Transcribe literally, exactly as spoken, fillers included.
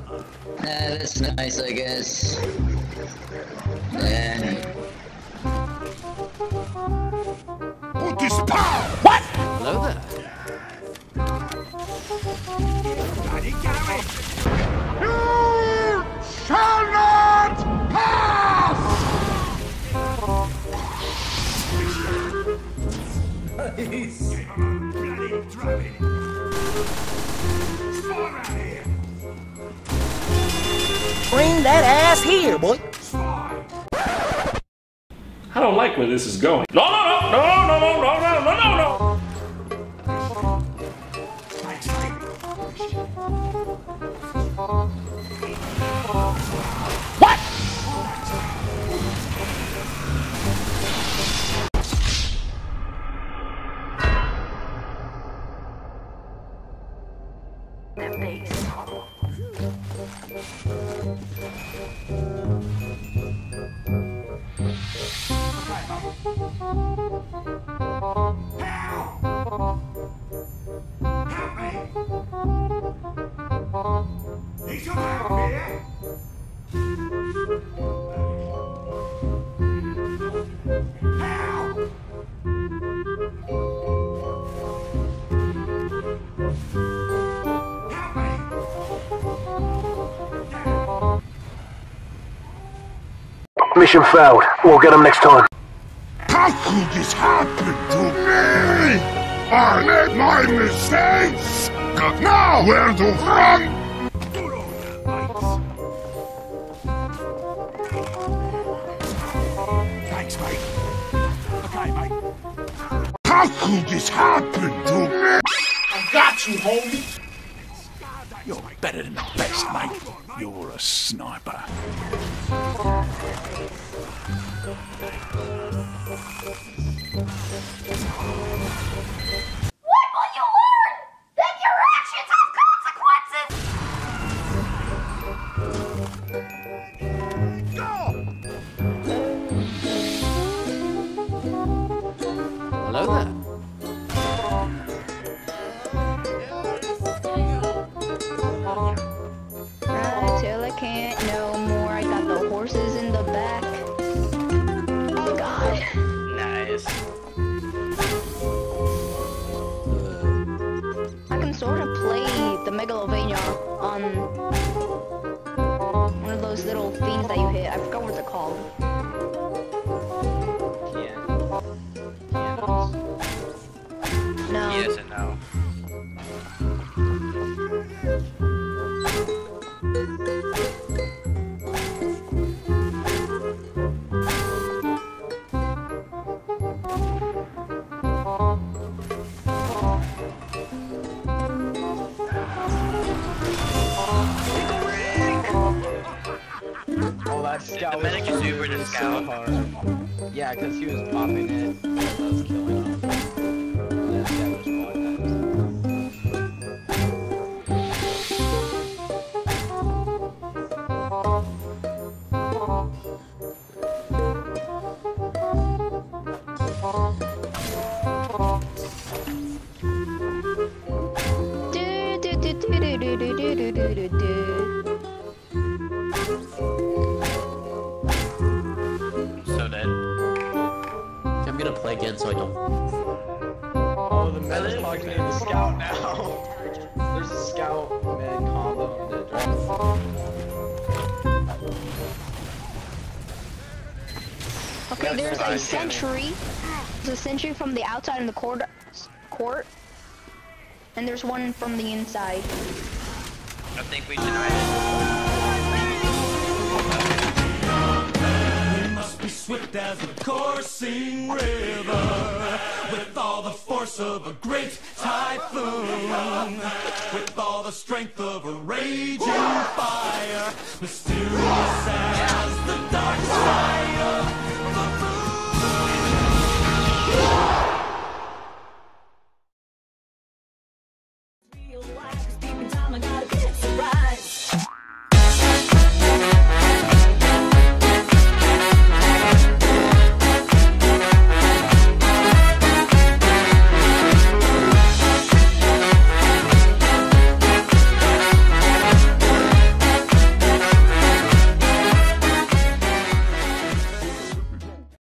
Uh, that's nice, I guess. Yeah. Put this power! What? Hello there. Daddy Gary! You shall not pass! Nice. Bloody dragon. Spawn out here. Bring that ass here, boy. I don't like where this is going. No, no, no, no, no, no, no, no, no, no. What? That base. He's come out here! Help! Help me! Mission failed. We'll get them next time. How could this happen to me? I made my mistakes! Got nowhere to run! Thanks, mate. Okay, mate. How could this happen to me? I got you, homie. You're better than the best, mate. You're a sniper. What will you learn? That your actions have consequences! Hello there. Ride till I can't no more. I got the horses in the back. Oh god. Nice. I can sort of play the Megalovania on one of those little things that you hit. I forgot what they're called. Yeah. No. Yes and no. Oh, that scout The was medic is Uber to so scout. hard. Yeah, because he was popping it. That was killing him. That scout was blocking Do do do do do do do do do do do. So dead. I'm gonna play again so I don't. Oh, the medic's talking to the scout now. There's a scout med combo in the dragon. Okay, there's a sentry. There's a sentry from the outside in the court, court, and there's one from the inside. I think we denied it. We must be swift as a coursing river, with all the force of a great typhoon, with all the strength of a raging fire, mysterious as the dark side of